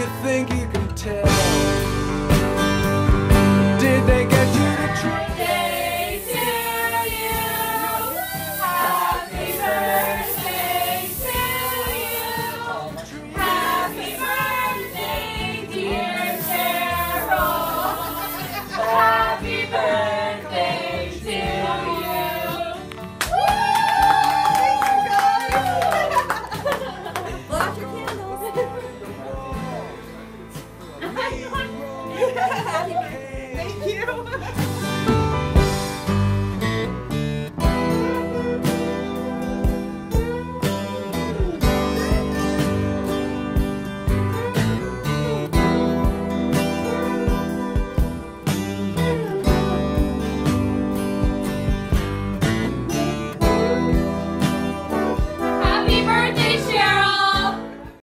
you think you can tell? Did they get you to try? Birthday to you. Happy birthday to you. Happy birthday, dear Cheryl. Happy birthday to you. Blow out your candles. Thank you.